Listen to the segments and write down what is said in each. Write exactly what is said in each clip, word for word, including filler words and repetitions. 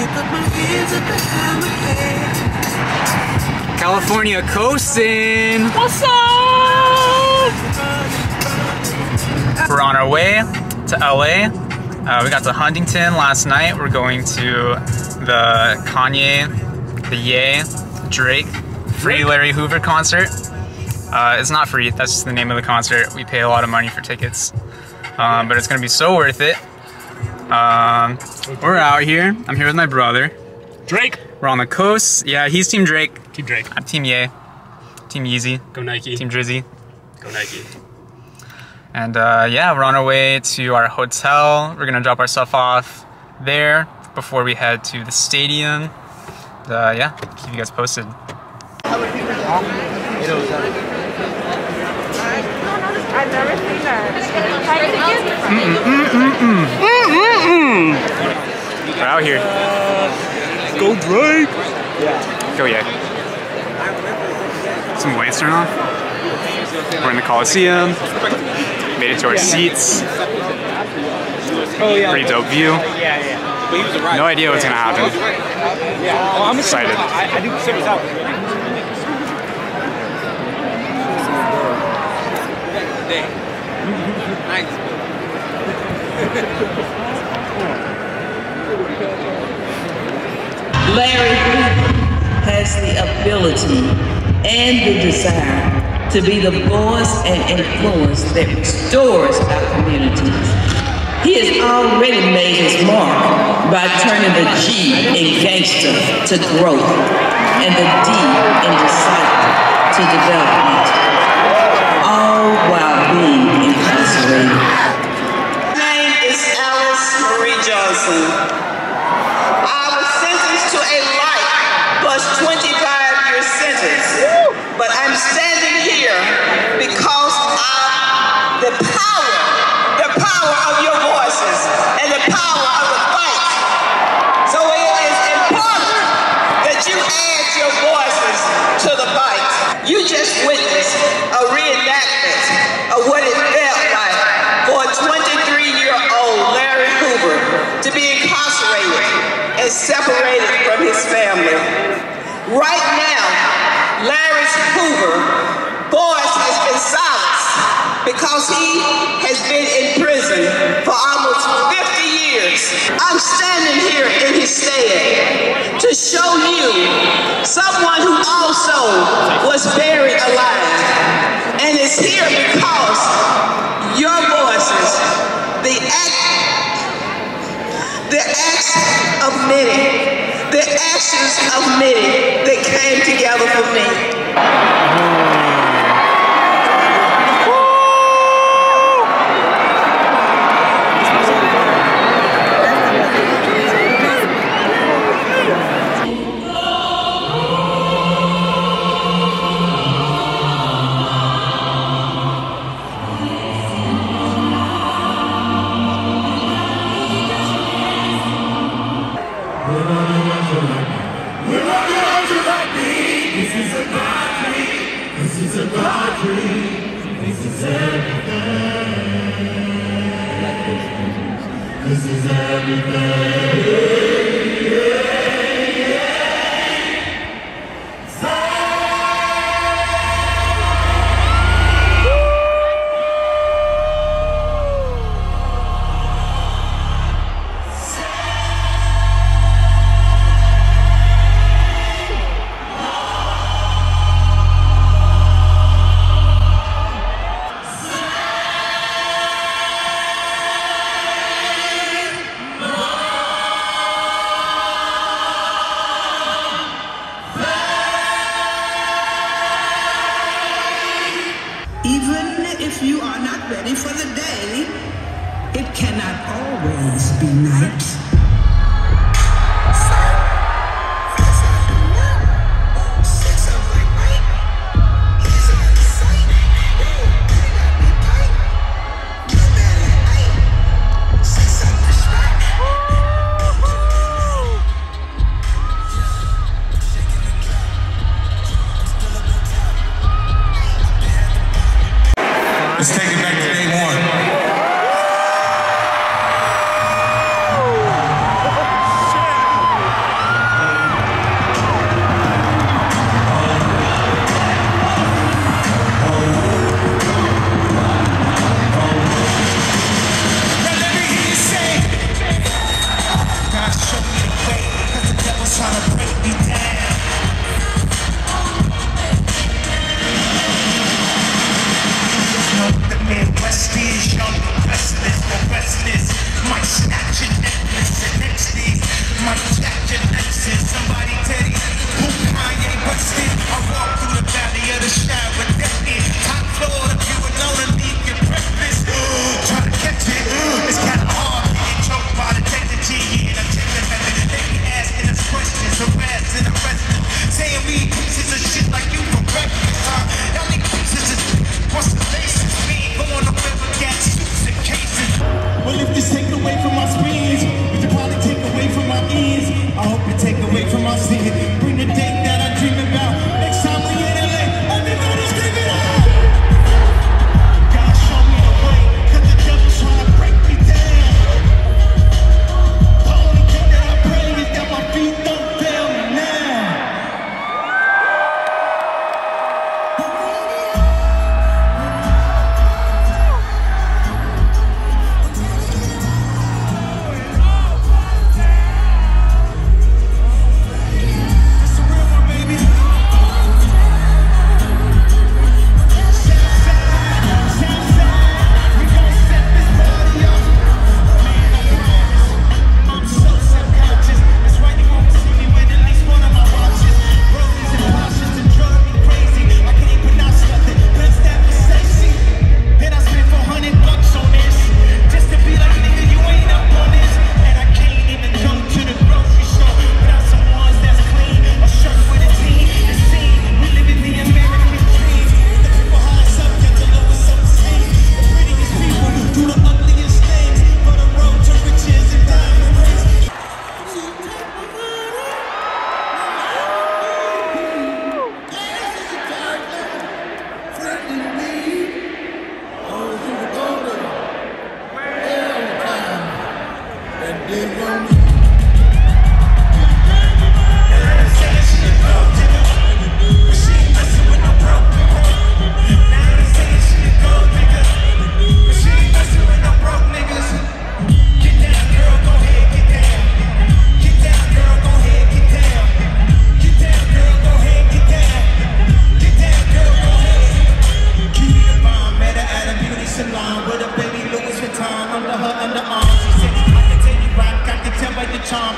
California coasting. What's up? We're on our way to L A. Uh, we got to Huntington last night. We're going to the Kanye, the Ye, Drake, free Larry Hoover concert. Uh, it's not free, that's just the name of the concert. We pay a lot of money for tickets. Um, but it's gonna be so worth it. Um, we're out here. I'm here with my brother. Drake. We're on the coast. Yeah, he's Team Drake. Team Drake. I'm Team Ye. Team Yeezy. Go Nike. Team Drizzy. Go Nike. And uh, yeah, we're on our way to our hotel. We're gonna drop our stuff off there before we head to the stadium. Uh, yeah, keep you guys posted. I've never seen that. Mm-mm-mm-mm. We're out here. Go Drake! Go yeah. Some lights turn off. We're in the Coliseum. Made it to our seats. Pretty dope view. No idea what's gonna happen. I'm excited. I do service out. Larry has the ability and the desire to be the voice and influence that restores our communities. He has already made his mark by turning the G in gangster to growth and the D in disciple to development, all while being incarcerated. My name is Alice Marie Johnson. I was sentenced to a life plus twenty-five year sentence, but I'm standing here because of the power, the power of your voices and the power of the fight. So it is important that you add your voices to the fight. You just witnessed a reenactment of what it felt like for a twenty-three year old Larry Hoover to be incarcerated and separated from his family. Right now, Larry Hoover's voice has been silenced because he has been in prison for almost fifty years. I'm standing here in his stead to show you someone who also was buried alive and is here because your voices, the act, the acts of many, the actions of many that came together for me. This is everything. Even if you are not ready for the day, it cannot always be night. Let's take it back to day one.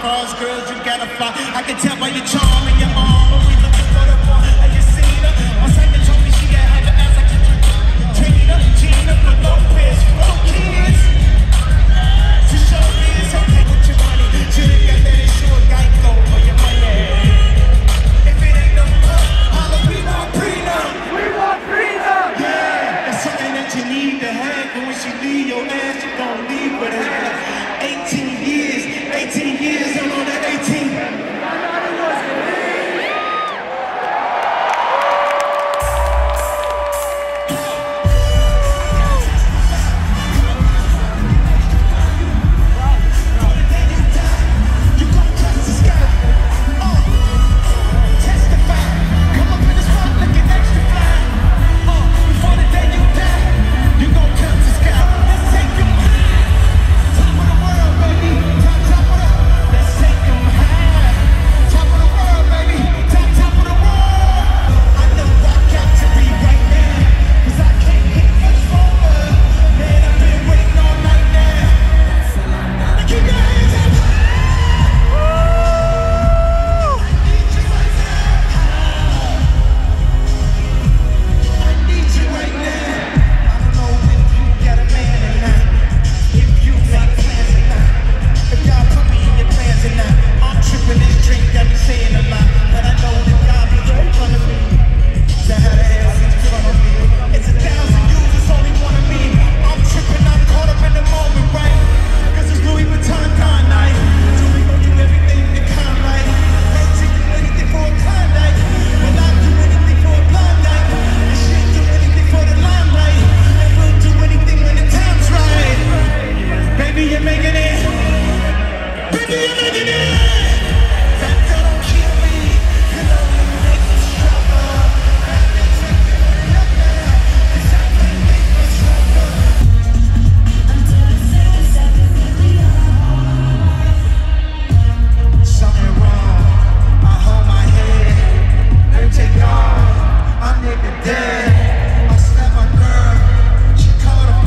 frogs, girls, you gotta fly. I can tell by your charm and your arm. Always looking for the one. Have you seen her? On second told me she got half the ass like a Tina, Tina, for Lopez, for kids. To show me it's okay with your money. Should've got that insured Geico for your money. If it ain't no love, holla, we want prenup. We want prenup. Yeah, that's something that you need to have. But when she leave your ass, you gon' leave with her. eighteen years, eighteen years, I'm on that eighteen.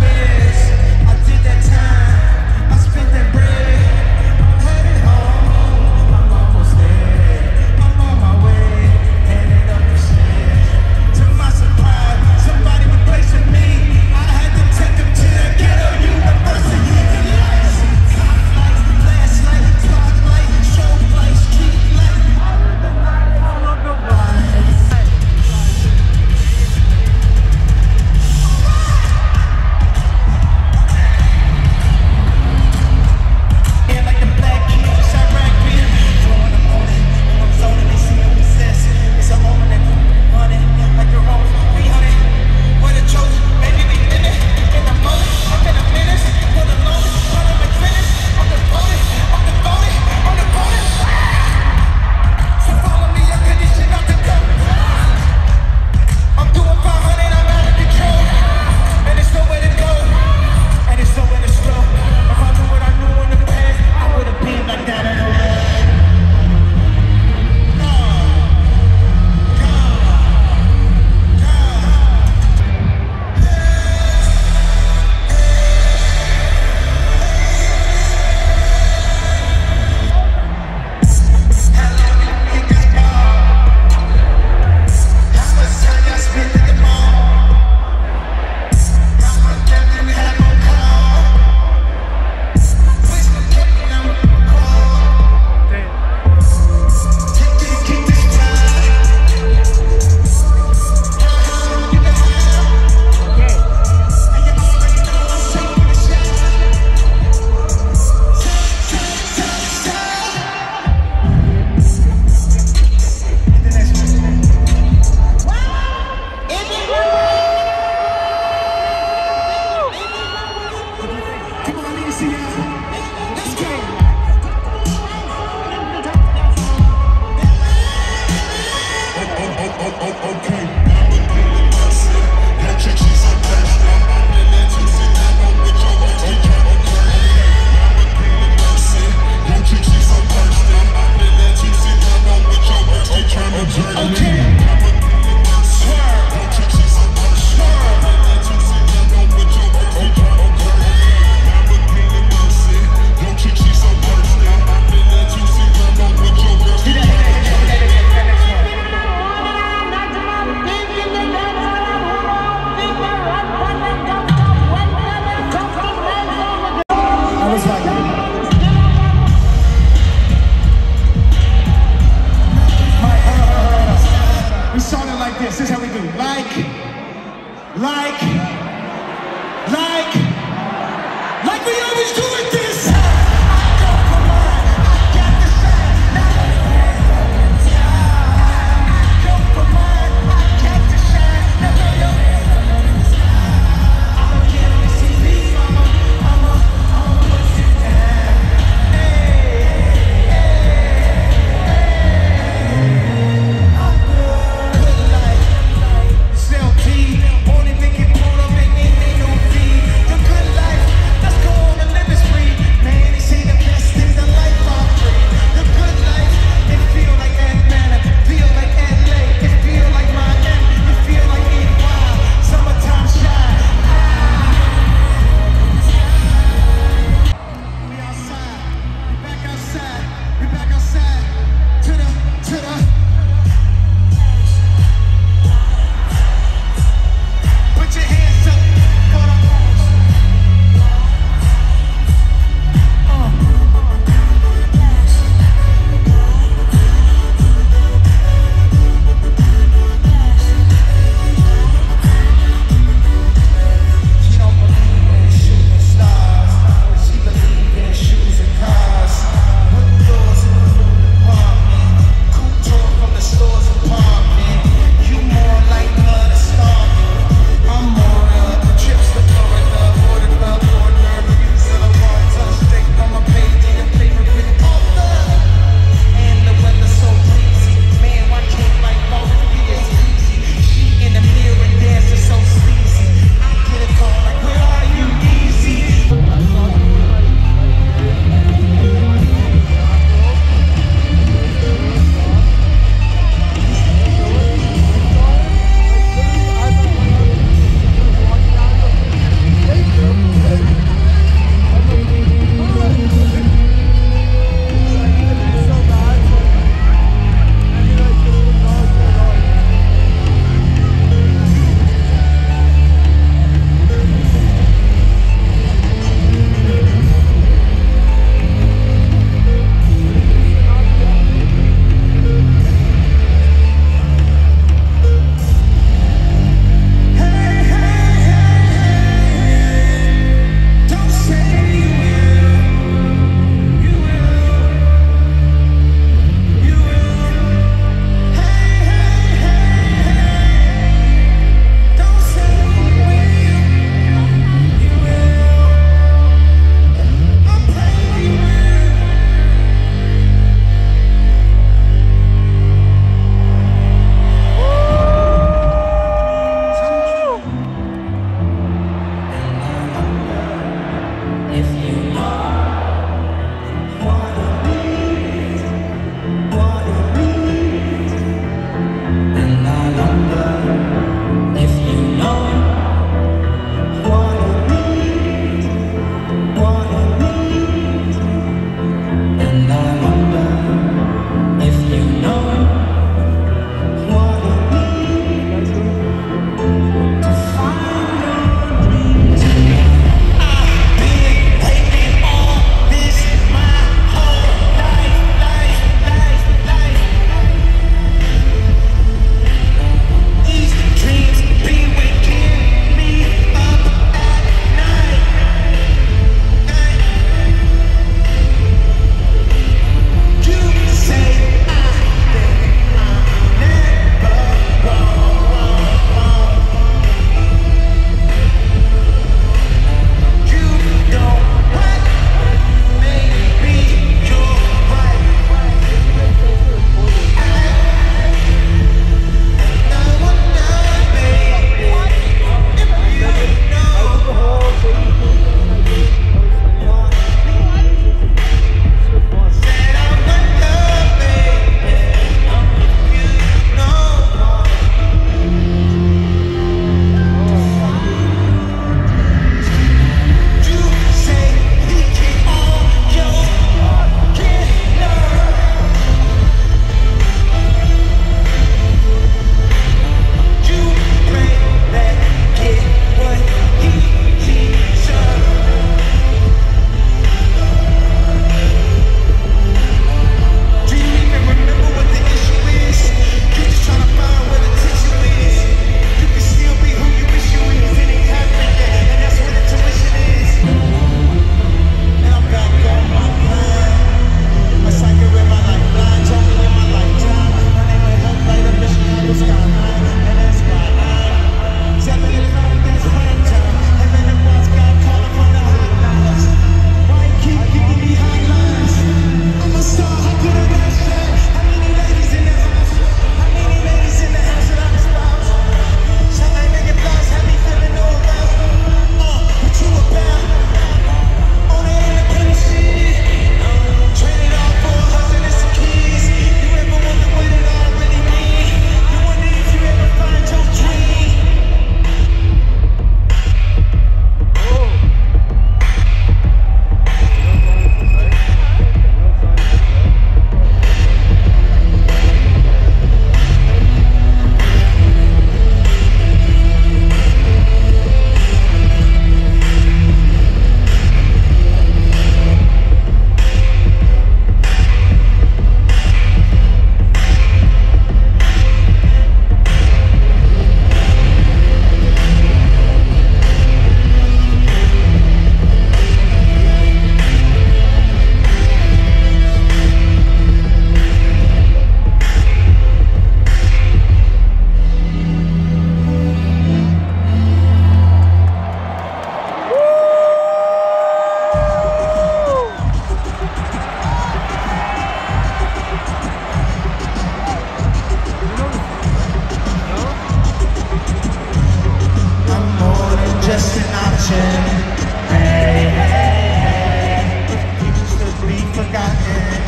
Home.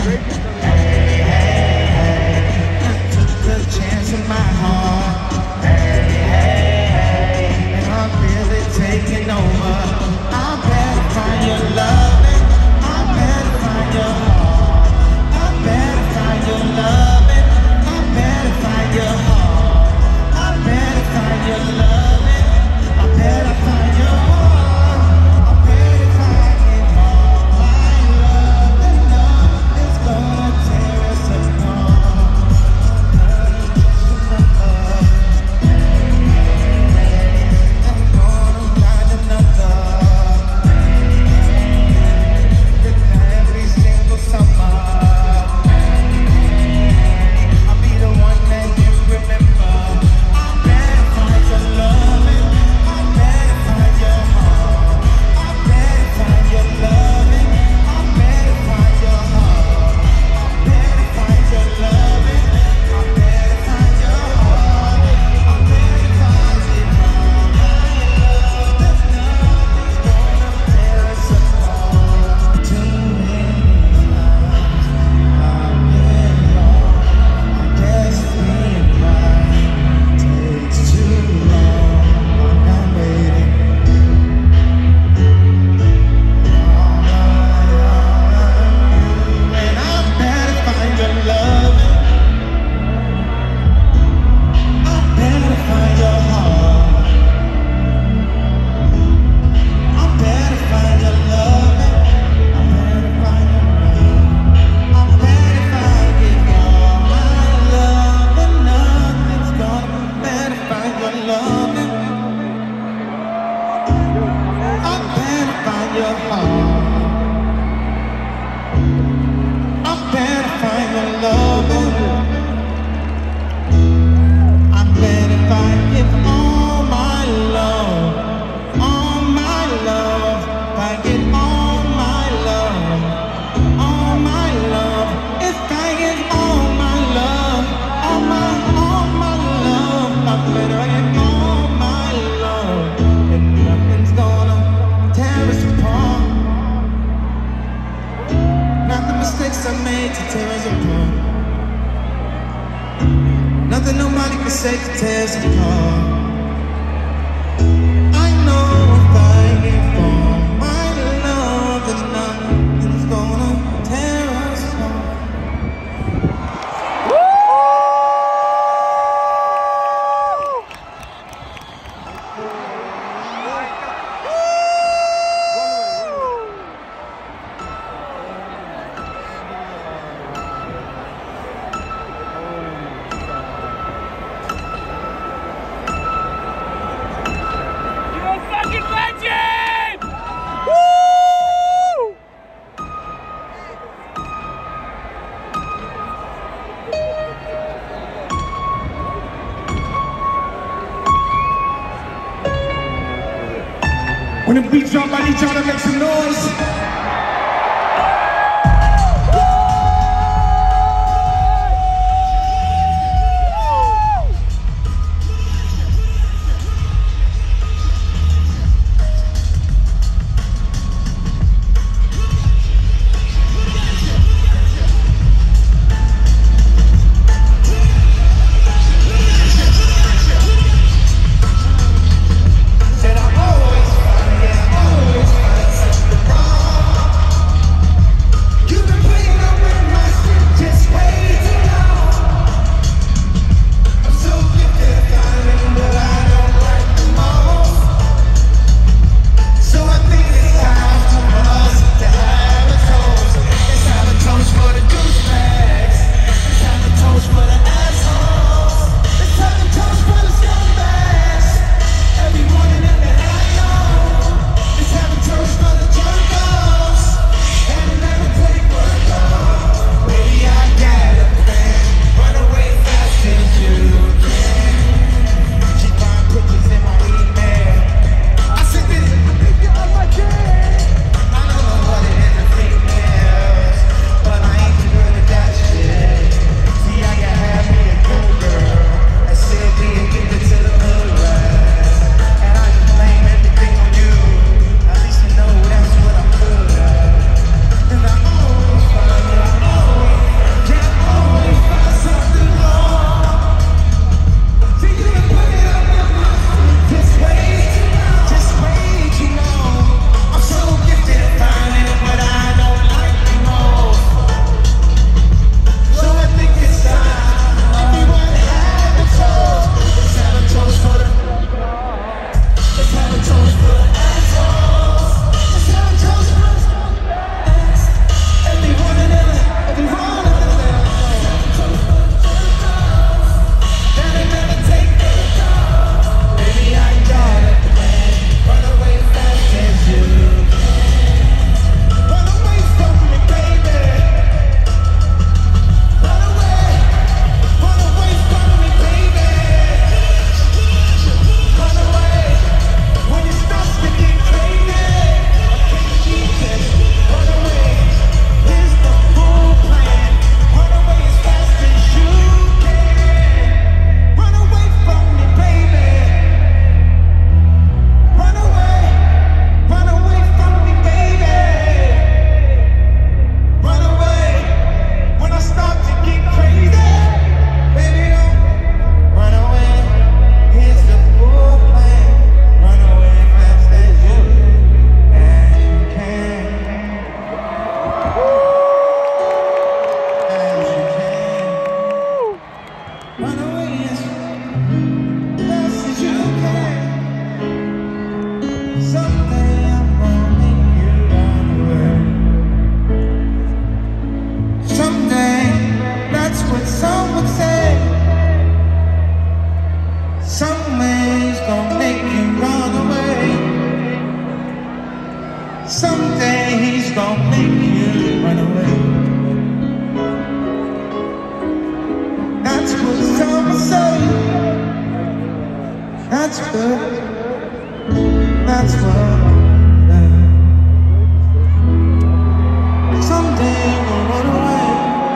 Hey, hey, hey, I took the chance in my heart. Hey, hey, hey, and I'm really taking over. I better find your loving. I better find your heart. I better find your loving. I better find your heart. I better find your loving. I better find your heart. I better find it all. My love and love is gonna tear us apart. I'm gonna find another. Every single summer, I'll be the one that you remember. I better find your loving. I better find your heart. I better find your loving. I better find your heart. I better find your loving. I better find your heart. I better find it all. There's nothing's gonna tear us apart. Too many times I've been wrong. I guess being right takes too long. I'm waiting. And I better find your loving. I better find your heart. I better find your loving. I better find your love. I better find it all. My love and nothing's gonna better find your loving. I better find your heart. I better find your loving. I better find it all my love. All my love. I get all my love. All my love. If I get all my love. All my, all my love. I better get all my love. And nothing's gonna tear us apart. Not the mistakes I made to tear us apart. Nothing nobody can say to tear us apart. I know if I give all my love, then nothing's gonna tear us apart. When the beat drop, I need y'all to make some noise. Said I always find it, always find something wrong. that's good. That's what. Someday we'll run away.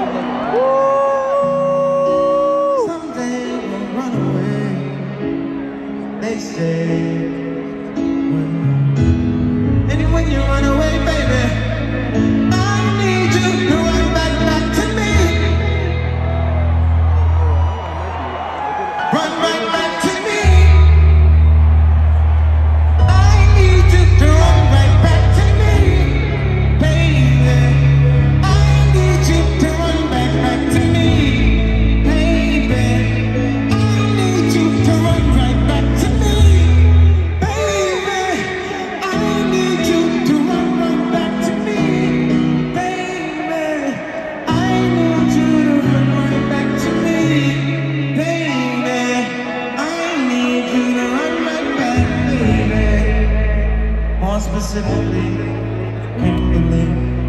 Someday we'll run away. They say. And when you run away, baby, I need you to run back, back to me. Run right back to me. I need you to run right back to me, baby. I need you to run back, back to me, baby. I need you to run right back to me, baby. I need you to run right back to me, baby. I need you to run right back to me, baby. I need you to run right back, baby. More specifically, Kimberly.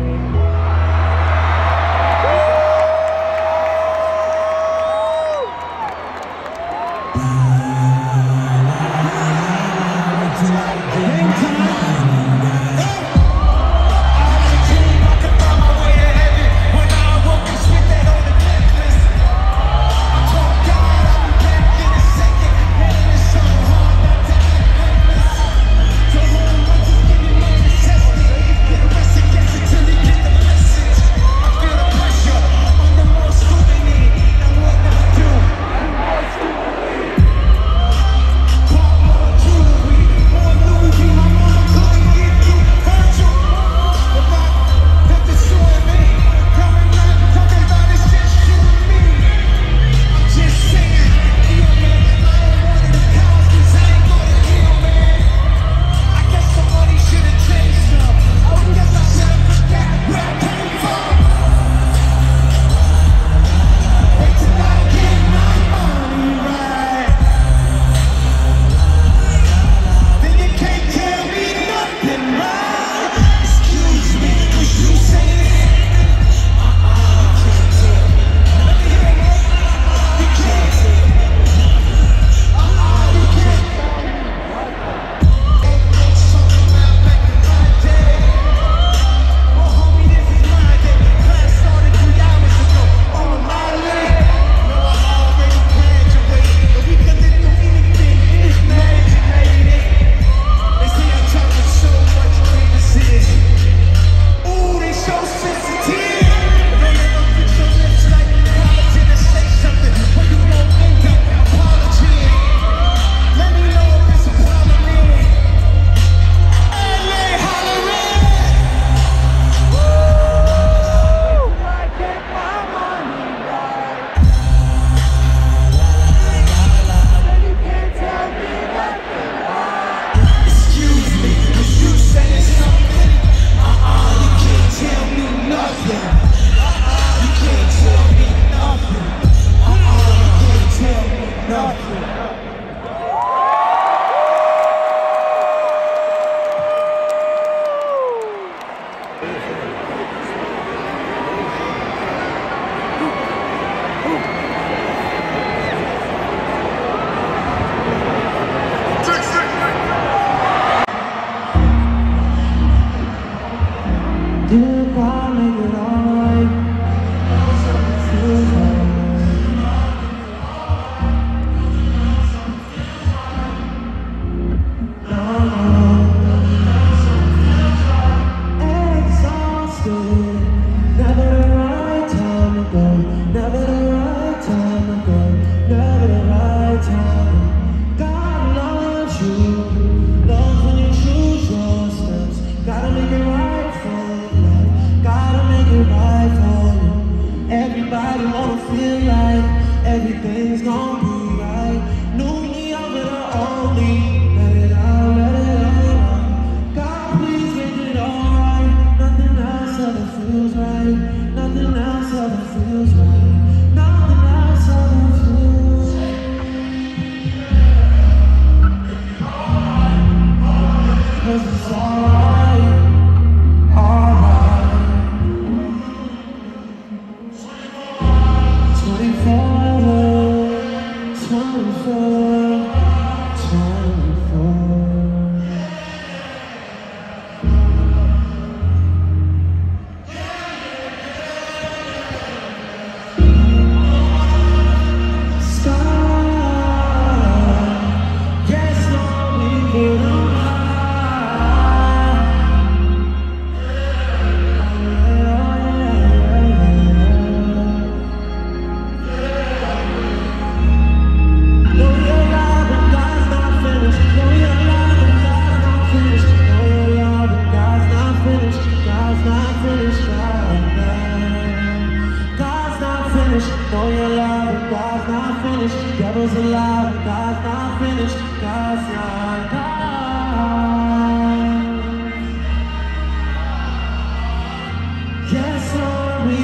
Everything's gonna be right. Knew me over the only. Let it out, let it out. God, please make it alright. Nothing else ever feels right. Nothing else ever feels right. Nothing else ever feels right. 'Cause it's alright, alright. twenty-four, twenty-four, twenty-four. know you're alive, God's not finished. Devil's alive, God's not finished. God's not God. Yes, Lord, we.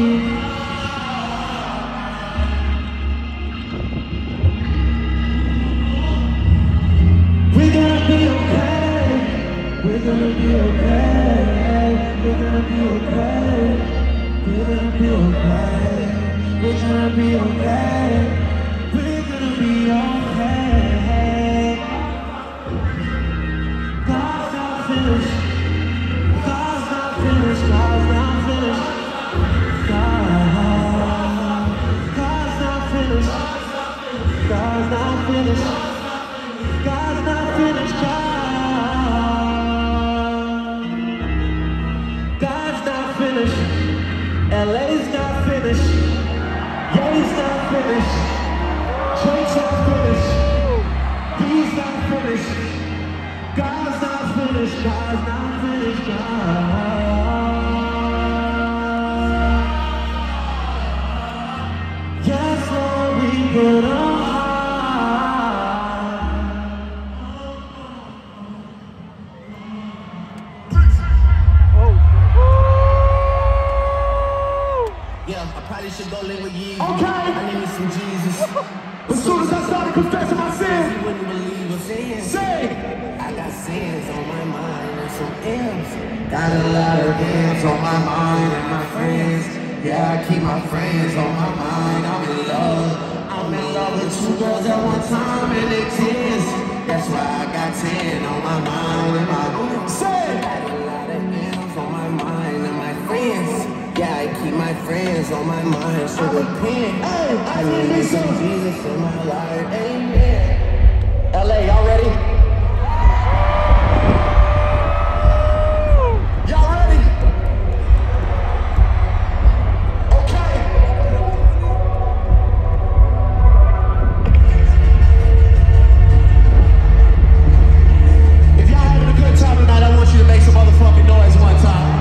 We're gonna be okay. We're gonna be okay. We're gonna be okay. We're gonna be okay. We're gonna be okay. We're gonna be okay. God's not finished. God's not finished. God's not finished. God. God's not finished. God's not finished. God's not finished. God. God's not finished. L A's not finished. Ye's not finished. Drake's not finished. B's not finished. God's not finished. God's not finished. God. Yes, Lord, we put on should go live with you. Okay. I need me some Jesus. As soon as I started confessing my sins, you wouldn't believe what's in. say, I got sins on my mind and some M's. Got a lot of M's on my mind and my friends. Yeah, I keep my friends on my mind. I'm in love. I'm in love with two girls at one time and they tens. That's why I got ten on my mind and my M's. say, Got a lot of M's on my mind and my friends. Yeah, I keep my friends on my mind, so repent. hey, I need some Jesus in my life, amen. L A, y'all ready? y'all ready? Okay. If y'all having a good time tonight, I want you to make some motherfucking noise one time.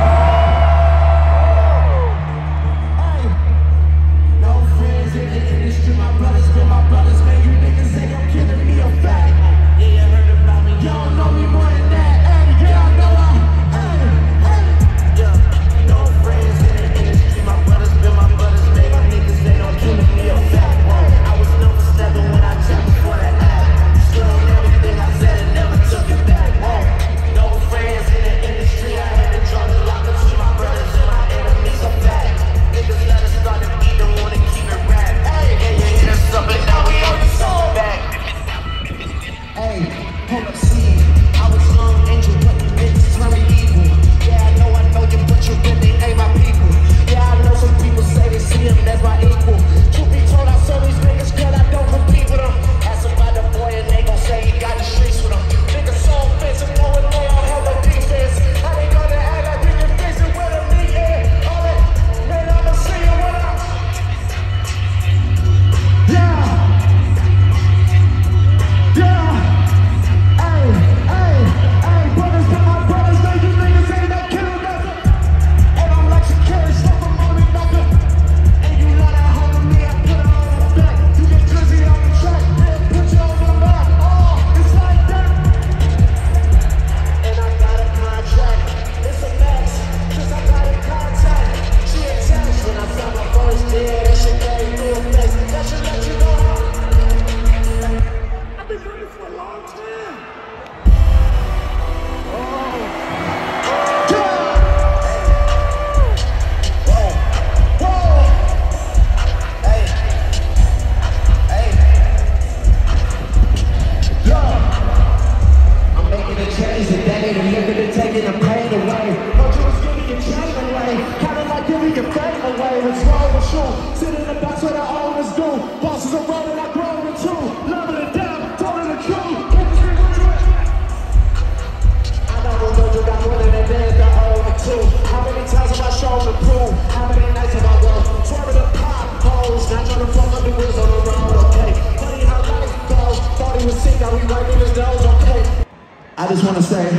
I just want to say,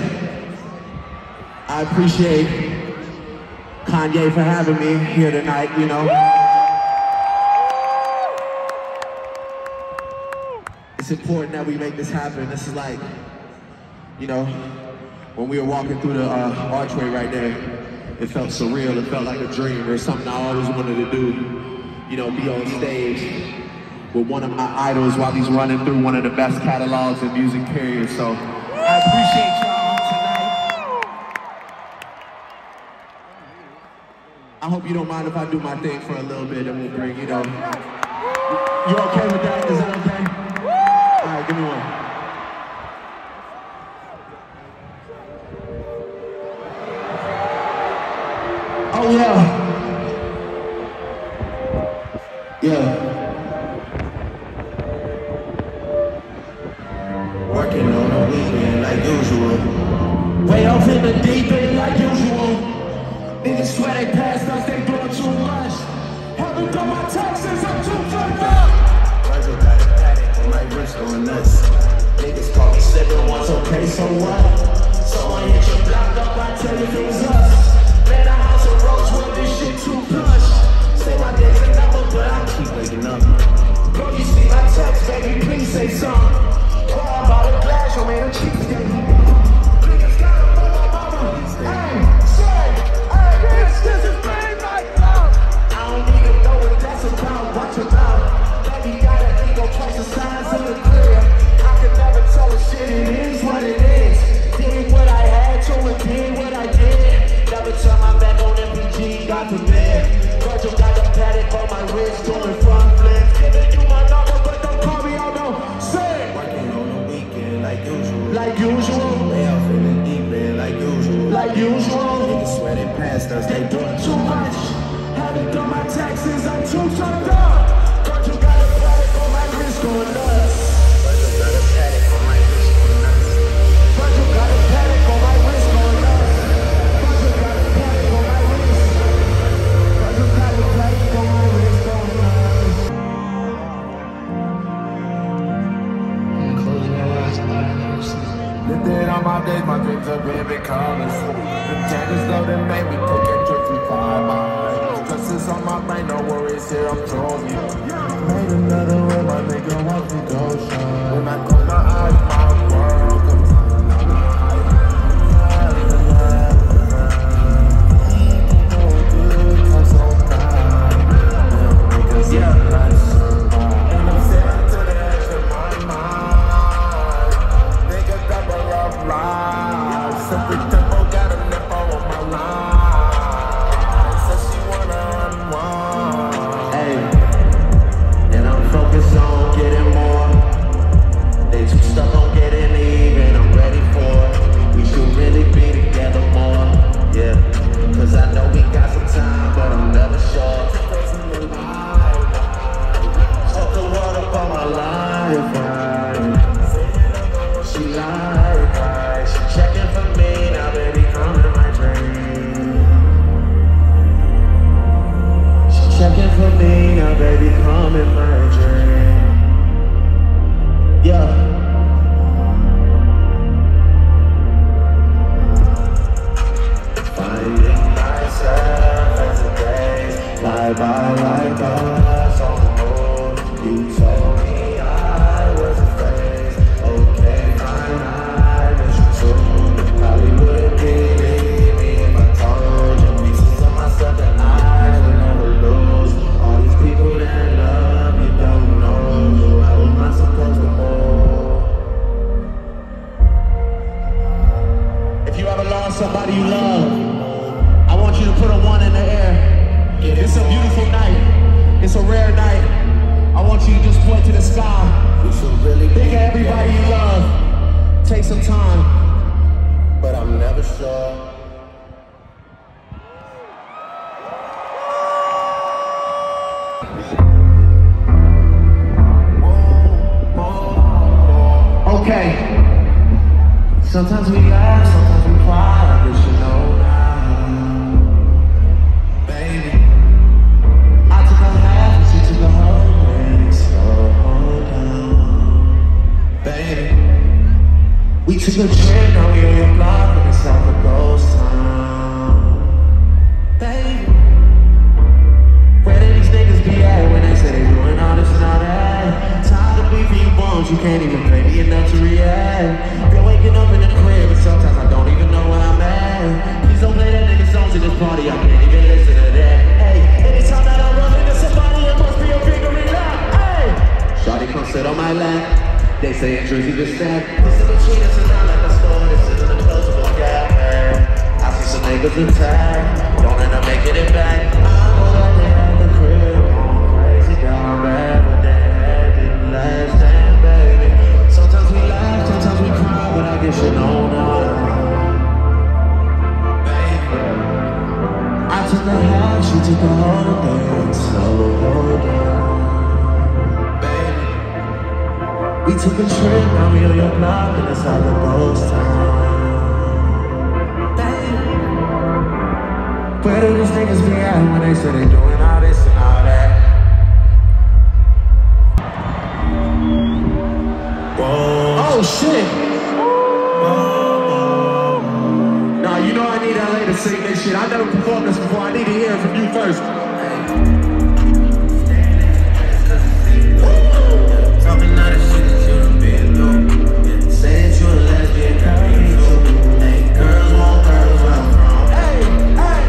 I appreciate Kanye for having me here tonight, you know. it's important that we make this happen. This is like, you know, when we were walking through the uh, archway right there, it felt surreal. It felt like a dream. It was something I always wanted to do. You know, be on stage with one of my idols while he's running through one of the best catalogs in music, period. So I appreciate y'all tonight. I hope you don't mind if I do my thing for a little bit and we'll bring, you know. You okay with that? Is that okay? All right, give me one. Oh yeah. Yeah. Working on the weekend like usual. Way off in the deep end like usual. Niggas swear they passed us, they doing too much. Haven't done my taxes, I'm too fucked up. Virgil got a paddock on my wrist going nuts. Niggas call me seven once, okay, so what? So I hit your block up, I tell you things us. Man, a house of Rosewood, this shit too plush. Say my day's a number, but I keep waking up. Bro, you see my text, baby, please say something. Cry about a glass, you made a cheapskate. Niggas got a mama, mama. Hey, say, hey, this, this is pain like love. I don't even know what that's about, what's about. Baby got an ego twice the size of the crib. I can never tell a shit, it is what it is. Did what I had to and did what I did. Never turn my back on M P G, got the bed. Virgil got the paddock on my wrist, doing front flip. Giving you my number, but don't call me out, no. Say, working on the weekend like usual. Like usual. Way off in the deep end like usual. Like usual. Niggas swear they passed us, they doing too much. Haven't done my taxes, I'm too turned up. Virgil got a paddock on my wrist, going nuts. Virgil got a paddock on my wrist, going nuts. Virgil got a paddock on my wrist, going nuts. Virgil got a paddock on my wrist. Virgil got a paddock on my wrist, going nuts. Close my eyes, eyes. Lifted on my days, my dreams are vivid colors. The candles though that made me take a trip to five miles. Stresses on my brain, no worries here, I'm throwing you. Made another way, my nigga, watch me go shine. When I close my eyes, my world comes alive. No good, I'm so proud. Niggas, yeah, like survive. And I'm sailing to the edge of my mind. Niggas got the rough lives. Simply tempo, got a nippo on my line. Says she wanna unwind. Hey, and I'm focused on getting more. They too stuck on getting even. I'm ready for it. We should really be together more. Yeah, cause I know we got some time, but I'm never sure. Talk the world up on my life, right? She like, right? She checking for me, now baby, come in my dream. She checking for me, now baby, come in my dream. Yeah. Finding myself as the days lie by like us on the road. You told me I was afraid. Okay, fine, I miss you too. Probably wouldn't believe me if I told you pieces of myself that I will never lose. All these people that love you don't know. How am I supposed to hold? If you ever lost somebody you love, I want you to put a one in the air. It's a beautiful night. It's a rare night. I want you to just point to the sky. Think of everybody you love. Take some time. But I'm never sure. Okay. Sometimes we laugh, sometimes we cry. I guess you know now, baby. I took a half, and she took a whole thing. Slow down, baby. We took a trip on your block and it's like a ghost town, baby. Where did these niggas be at when they say they doing all this and all that? Tired of beefing you bones, you can't even say it, Drizzy just said. This is a cheat, this is not like a store, this isn't a closable gap, man. I see some niggas attack, don't end up making it back. I know that they had the crib, going crazy down bad, but they had it last time, baby. Sometimes we laugh, sometimes we cry, but I guess you know now. I took the half, she took the whole thing, so hold on, baby. We took a trip, now we on your block, and it's like a ghost town, baby. Where do these niggas be at when they say they doing all this and all that? Whoa. Oh shit! You know I need L A to sing this shit. I never performed this before. I need to hear it from you first. Talking all the shit that you done been through. Saying you a lesbian, girl, me too. Hey, girls want girls where I'm from. Hey, hey.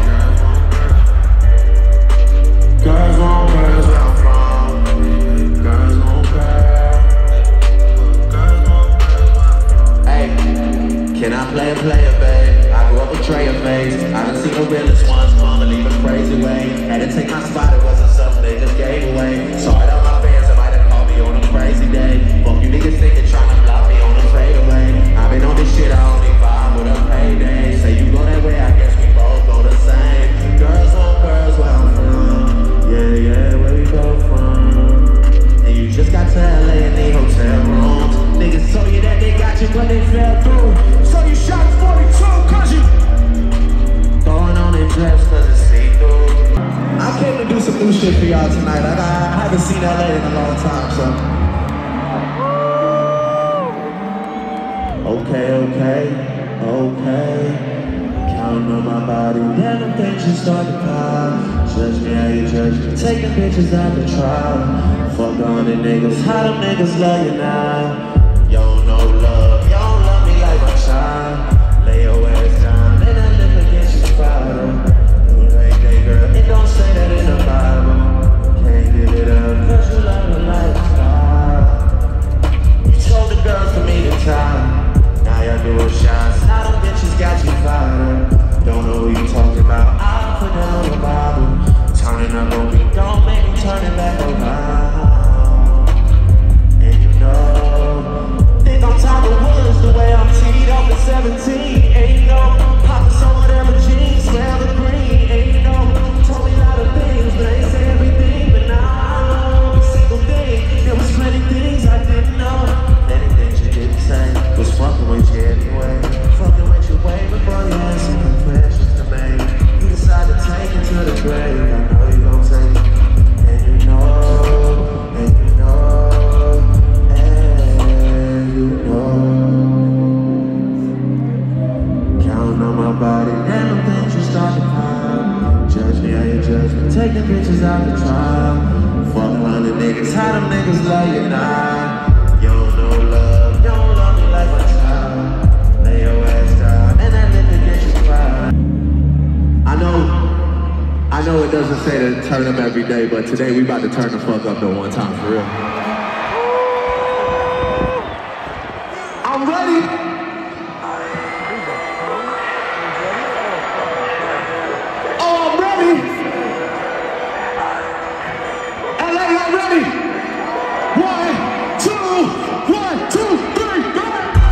Girls want girls where I'm from. Girls want girls. Girls want girls where I'm from. Hey, can I play a player, babe? Betray a face. I done seen the realest ones come and leave a crazy way. Had to take my spot, it wasn't something they just gave away. Sorry to my fans, they might have called me on a crazy day. Fuck you niggas thinking trying to block me on a fadeaway. I've been on this shit, I only vibe with a payday. Say you go that way, I guess we both go the same. Girls on girls where I'm from. Yeah, yeah, where we go from. And you just got to L A and they hotel rooms. Niggas told you that they got you, but they fell through. So you shot forty-two, cause you throwing on their dress cause it's see-through. I came to do some new shit for y'all tonight. I, I haven't seen L A in a long time, so. Okay, okay, okay. Counting on my body, then them things you start to pile. Judge me how you judge me, taking bitches out the trial. Fuck on the niggas, how them niggas love you now? You don't know love, you don't love me like my child. Lay your ass down, and I live against you Friday. Hey, hey, girl, it don't say that in the Bible. Can't give it up, cause you love the lifestyle. You told the girls to meet in time. Now y'all doing shots, now them bitches got you fired. Don't know who you talking about, I'll put down the Bible. Turning up on me, don't make me turn it back around. And you know, think I'm Tiger Woods the way I'm teed up at seventeen. Ain't no popping some whatever jeans, smell the green. Ain't no told me a lot of things, but ain't say everything. But now I know every single thing. There was plenty things I didn't know. Many things you didn't say was fucking with you anyway. Fucking with you way before you had some confessions to make. You decided to take it to the grave. I know you gon' take it, and you know, and you know, and you know. Counting on my body, and them things you start to pile. Judge me how you judge me, taking bitches out the trial. Fuck around the niggas, how them niggas love you now? You don't know love, you don't love me like my child. Lay your ass down, and that nigga get you fried. I know. I know it doesn't say to turn up every day, but today we about to turn the fuck up though one time for real. I'm ready. Oh, I'm ready. L A, I'm ready. One, two, one, two, three, go.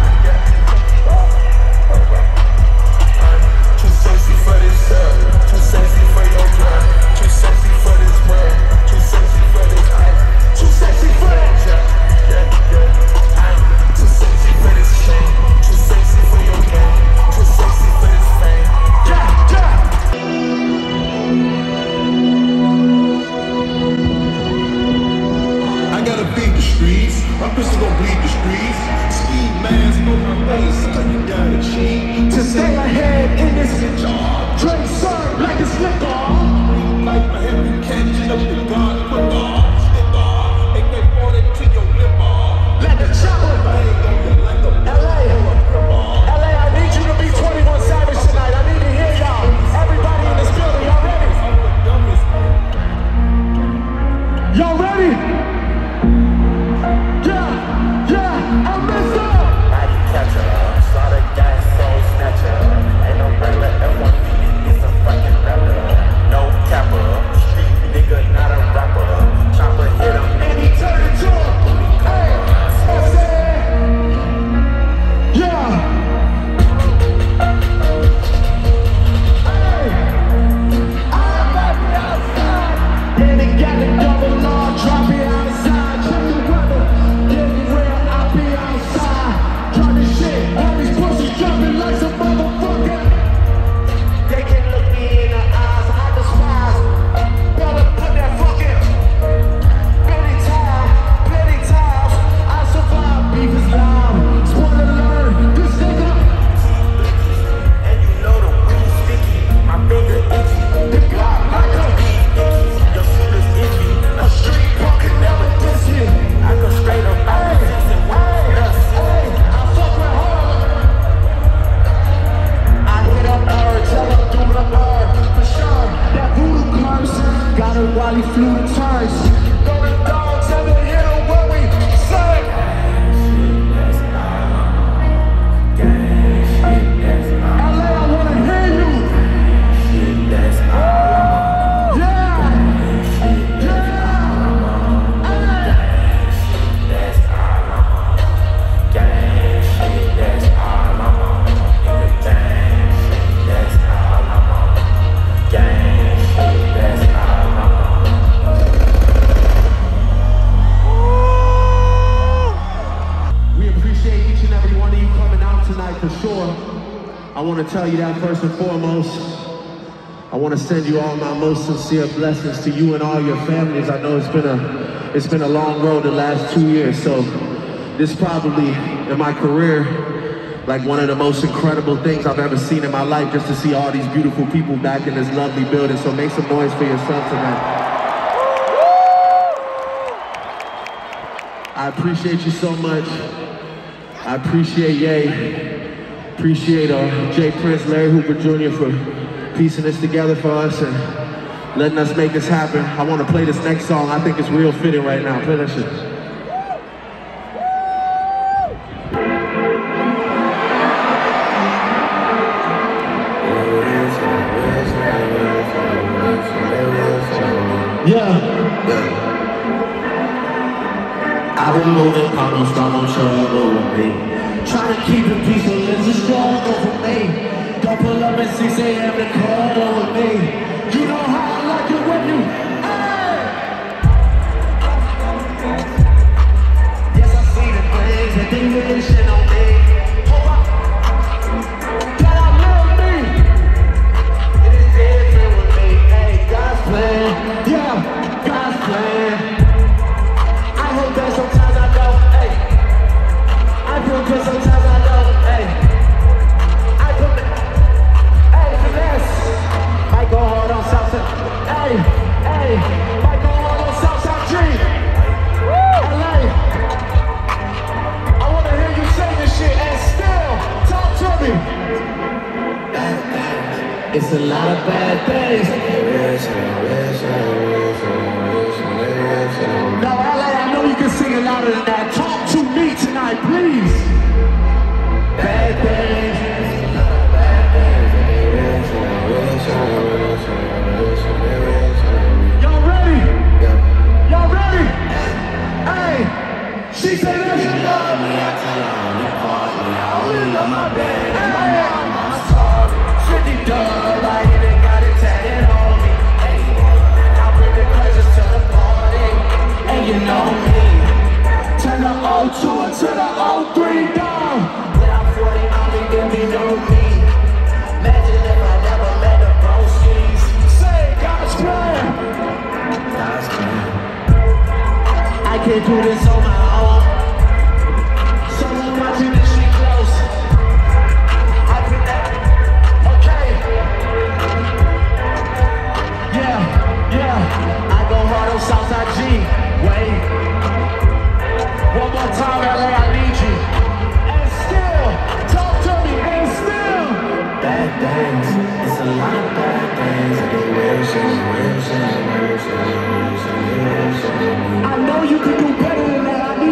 Too sexy for this girl. Too sexy for your girl. Too sexy for this world. Too sexy for this ice. Too sexy for that job. Yeah, yeah. I'm too sexy for this shame. Too sexy for your game. Too sexy for this fame. Yeah, yeah. I gotta beat the streets. My pistol gon' bleed the streets. Ski mask over my face, cause you gotta cheat. To stay ahead in this job. Drake serve like it's liquor. Like my Henry Canyon up the God, put on. Stick on. Ain't they brought it to your lip on. Let the chopper bang on you like a L A. L A, I need you to be twenty-one Savage tonight. I need to hear y'all. Everybody in this building, y'all ready? Y'all ready? Yeah. ties. No, the dogs ever hit them when we say. L A, I wanna hear you. Yeah, yeah, we appreciate each and every one of you coming out tonight for sure. I want to tell you that first and foremost. I want to send you all my most sincere blessings to you and all your families. I know it's been a it's been a long road the last two years, so this probably in my career like one of the most incredible things I've ever seen in my life, just to see all these beautiful people back in this lovely building. So make some noise for yourself tonight. I appreciate you so much. I appreciate Ye. Appreciate uh, Jay Prince, Larry Hoover Junior for piecing this together for us and letting us make this happen. I want to play this next song. I think it's real fitting right now. Play that shit. Yeah. I've been moving, caught no storm, no trouble with me. Trying to keep it peaceful, it's a struggle for me. Don't pull up at six A M to cuddle with me. You know how I like it when you, hey! Yes, I see the things that they wishing on me. Hope I, God, I love me. It is different with me, hey, God's plan, yeah, God's plan. I hope that sometimes I don't, hey. I feel good sometimes I don't, hey. I feel it, hey, finesse. Might go hard on Southside, hey, hey. Might go hard on Southside G. L A. I wanna hear you say this shit and still talk to me. It's a lot of bad things. No, L A, I know you can sing it louder than that. Talk to me tonight, please. Bad things. Y'all ready? Y'all ready? Hey, she said that you love me. I tell her only part me. I only love my bed and my mom. I'm sorry. fifty dub, I even got it tatted on me. Hey, I bring the pleasures to the party. And you know me. Turn the O two to the O three down. When I'm forty, only give me no me. Imagine if I never met the broskies. Say God's plan. God's plan. I can't do this on my own. Someone watching this shit close. I put that. Okay. Yeah, yeah. I go hard on Southside G. Wait. One more time, L A, I need you. And still, talk to me, and still. Bad things, it's a lot of bad things. They wishing, wishing, wishing, wishing, wishing. I know you can do better than that. I need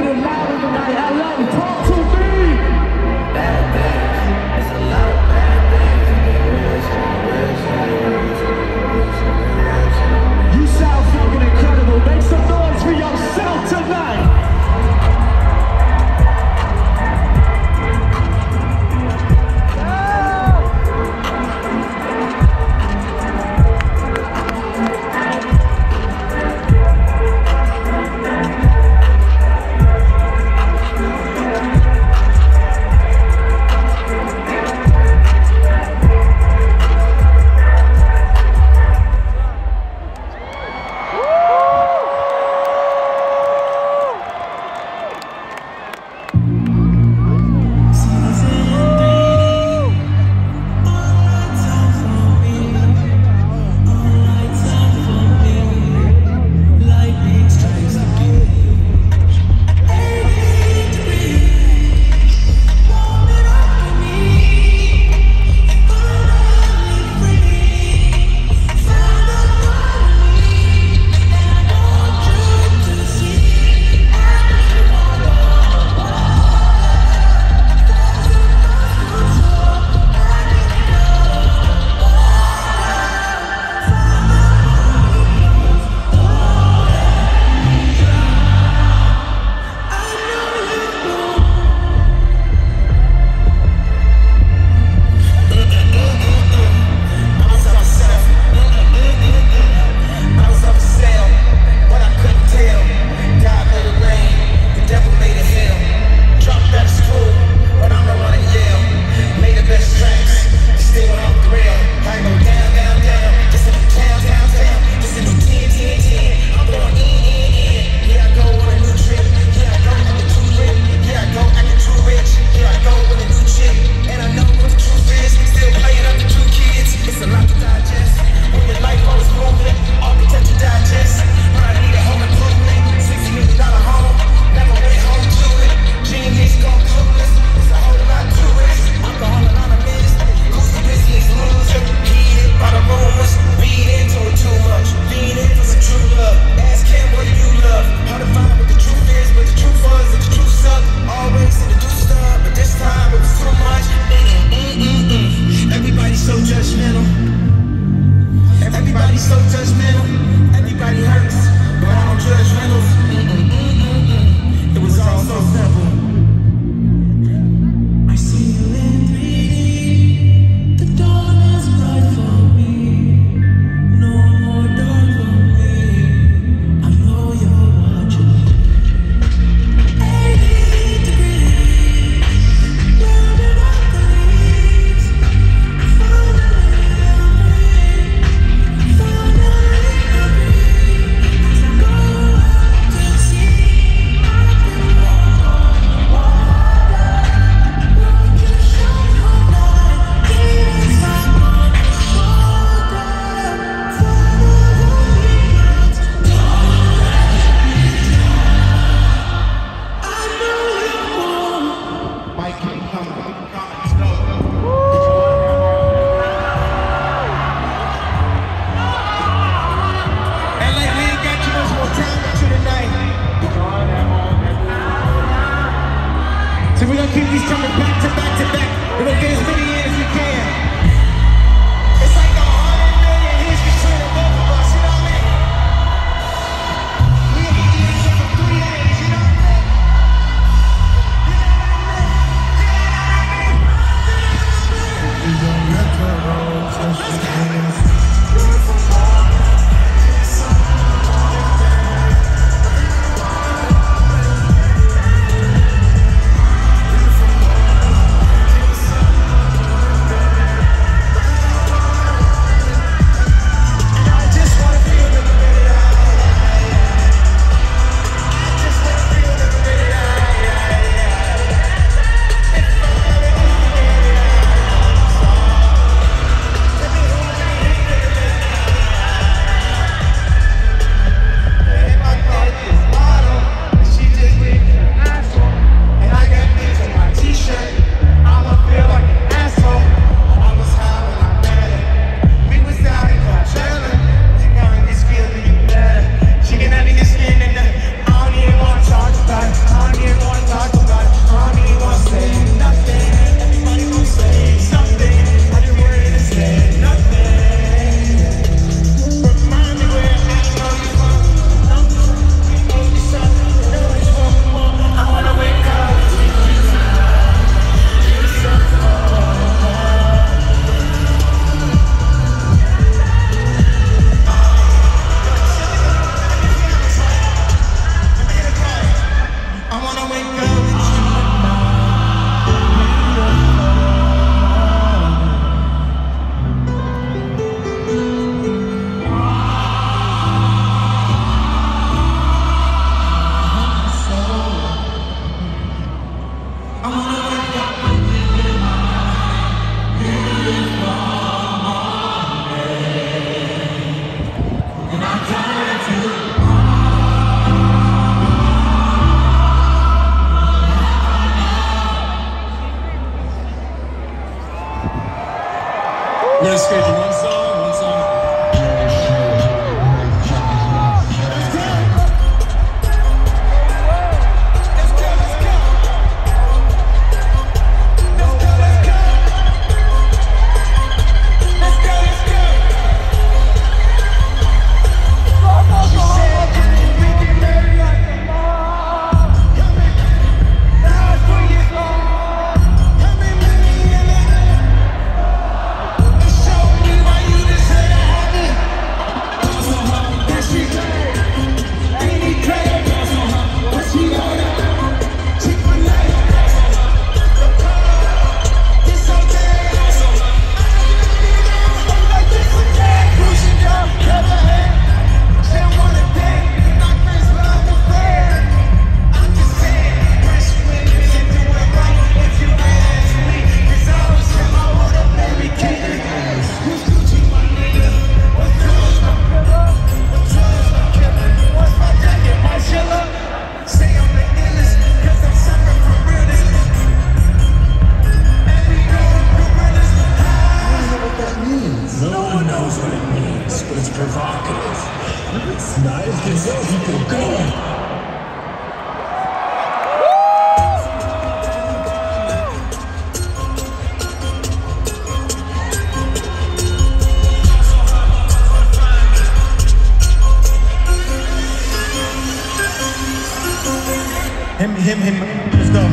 Him, him, him. Let's go.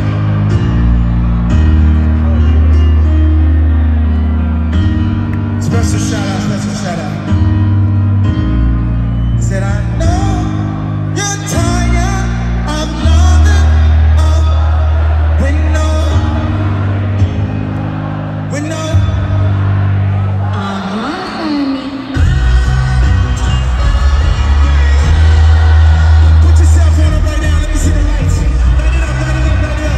Special shout out, special shout out. Said I know you're tired of loving, oh, when no, when no. Put yourself on it right now. Let me see the lights. Light it up, light it up, light it up.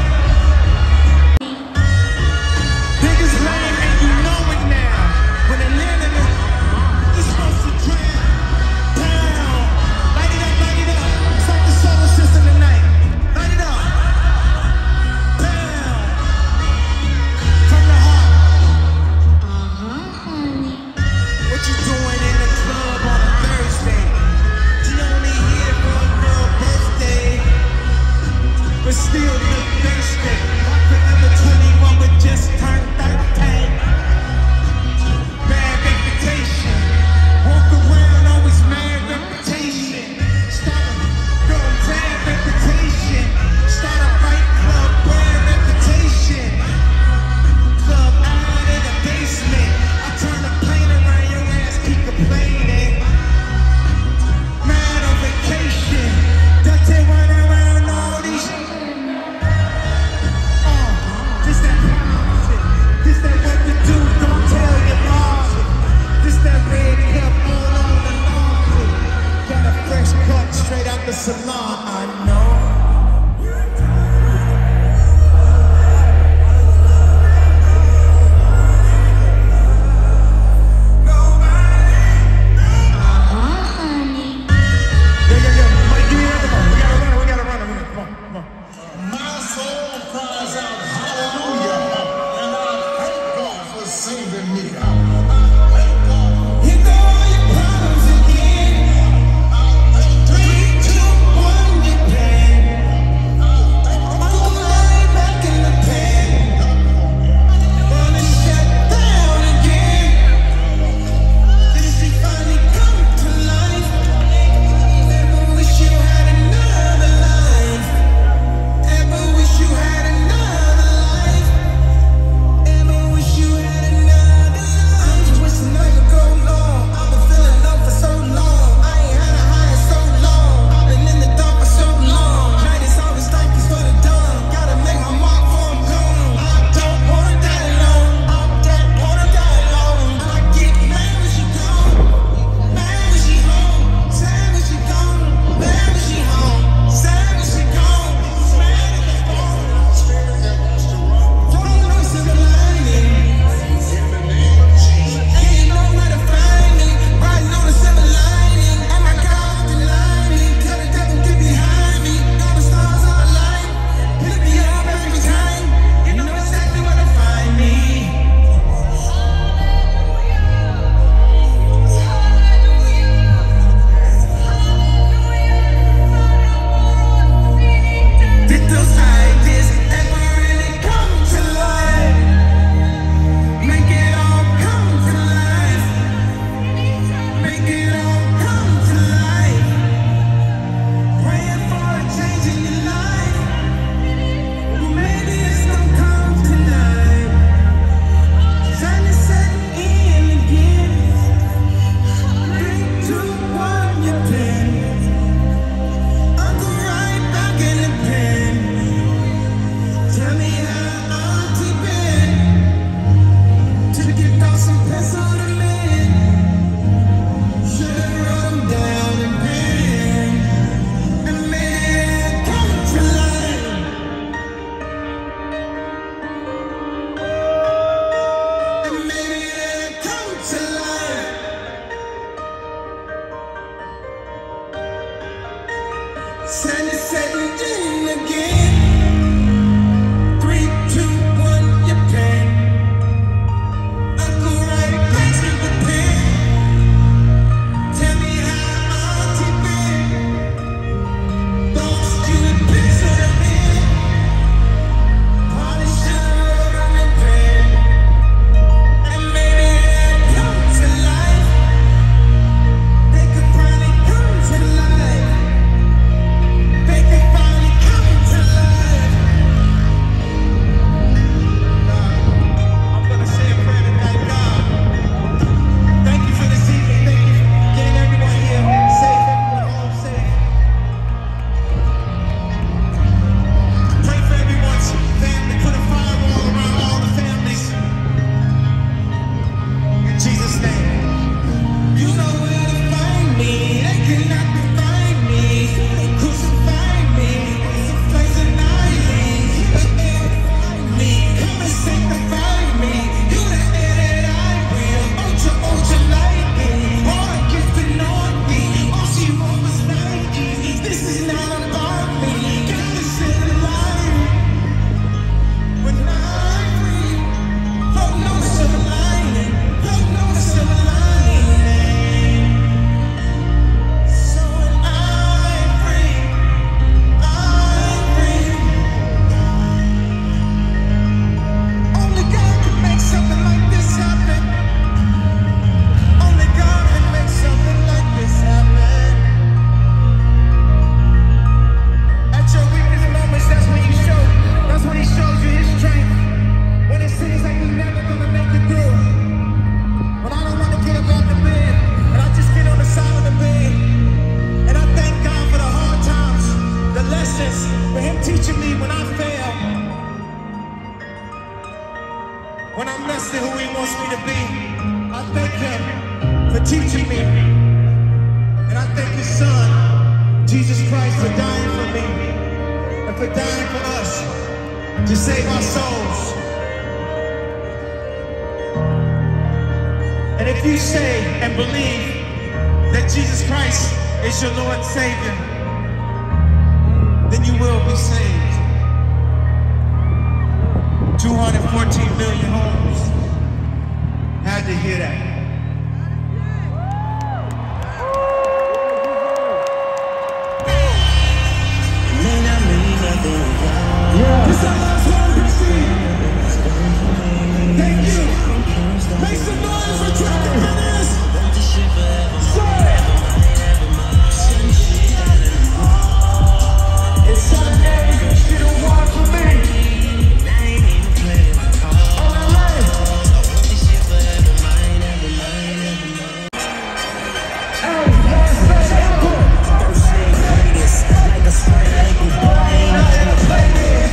Niggas lame and you know it now. When they land in it, it's supposed to drown. Down. Light it up, light it up. It's like the solar system tonight. Light it up. Down. From the heart. What you doing in the club on a Thursday? You only here for a girl birthday, but still look thirsty. Forever twenty-one, but just turned thirteen. Bad reputation. Walk around always mad reputation. Start a girl bad reputation. Start a fight club, bad reputation. Club out in the basement. I turn the plane around your ass, keep complaining. Mad on vacation. Dirty run around all these. Uh, this that shit. This that what to do, don't tell your mom. This that red cup all on the lawn. Got a fresh cut straight out the salon, I know. Yeah, yeah, yeah. Mike, give me another one. We gotta run it, we gotta run it. Come on, come on. My soul cries out, hallelujah, and I thank God for saving me. I thank God. Here go all your problems again. Three, two, one, you can. I'm right back in the pen. Gonna shut down again. Did she finally come to life? Ever wish you had another life? Ever wish you had another life? Ever wish you had another life? I'm just wishing I could go long. I've been feeling low for so long. I ain't had a high in so long. I've been in the dark for so long. Night is always like it's for the dawn. Gotta make my mark before I'm gone. I don't wanna die alone. I don't wanna die alone. I get mad when she gone. Mad when she home. Sad when she gone. Mad when she home. Sad when she gone. Mad at the phone. Don't know silver lining. Ain't nowhere to find me. Riding on the silver lining. Oh my God, deny me. Tell the devil get behind me. All the stars are aligned. Pick me up every time. You know exactly where to find me. Did those ideas ever really come to life? Make it all come to life. Make it all come to life. Praying for a change in your life. Well, maybe it's gonna come tonight. Sun is setting in again. Three, two, one, your pen. I'll go right back in the pen. Tell me how auntie been. Took your thoughts and penciled them in. Should've wrote them down in pen. And made it come to life. And made it come to life. Sun is setting in again. Three, two, one, your pen. I'll go right back to the pen. Tell me how auntie been. Lost you in pencil and pen. Probably should've wrote them in pen. And maybe they'll come to life. They could probably come to life. They could lessons, for him teaching me when I fail, when I'm less than who he wants me to be. I thank him for teaching me. And I thank his son, Jesus Christ, for dying for me and for dying for us to save our souls. And if you say and believe that Jesus Christ is your Lord and Savior, then you will be saved. two hundred fourteen million homes had to hear that. It may not mean nothing. Yeah. This is our last one, B C. Thank you. Make some noise for Kendrick and this. Say. It's Sunday, she don't want for me. Like a spring, like a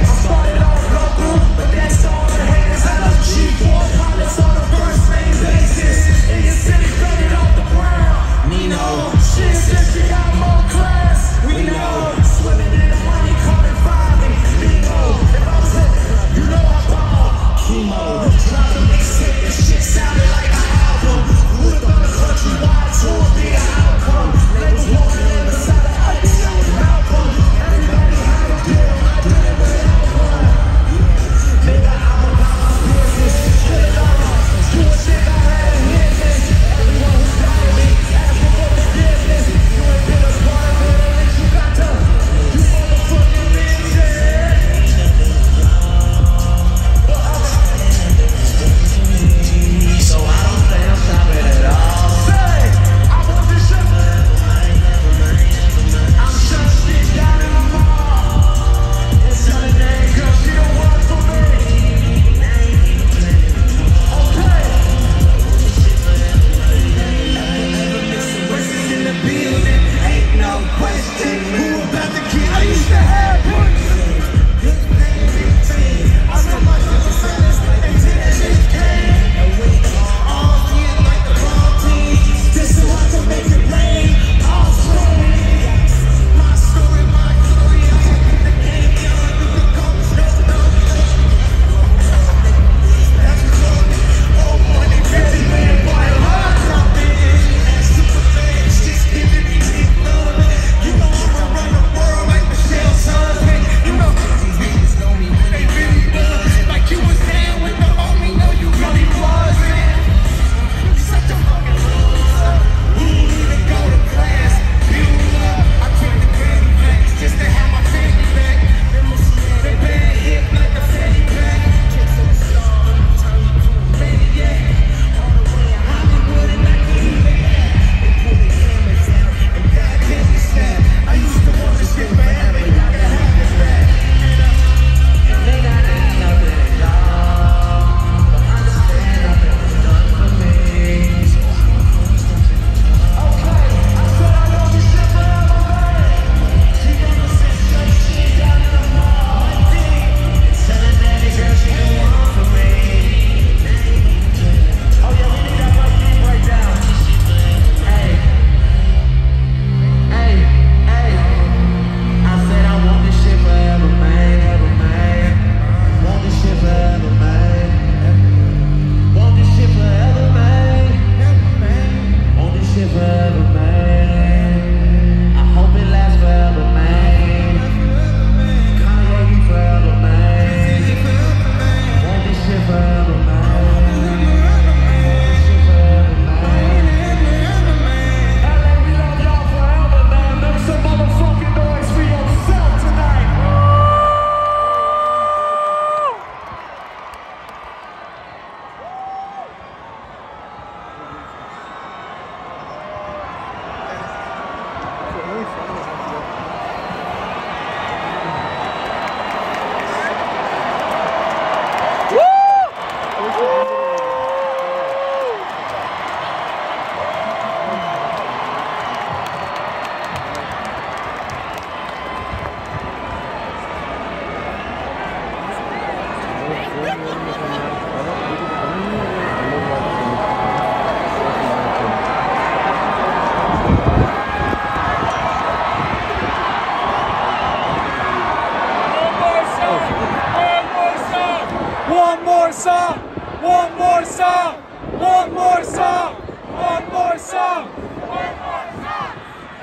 One more song! One more song! One more song! One more song! One more song!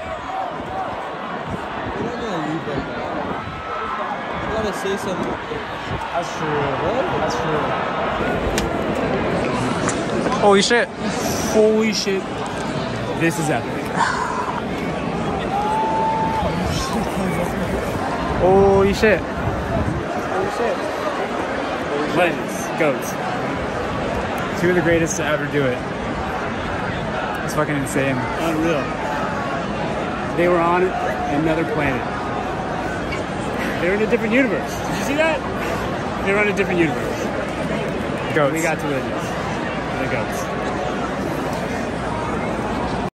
You're not gonna leave like that. You gotta say something. That's true. That's true. Holy shit. Holy shit. This is epic. Holy shit. Legends. Goats. Two of the greatest to ever do it. It's fucking insane. Unreal. They were on another planet. They were in a different universe. Did you see that? They were on a different universe. Goats. We got to witness. The goats.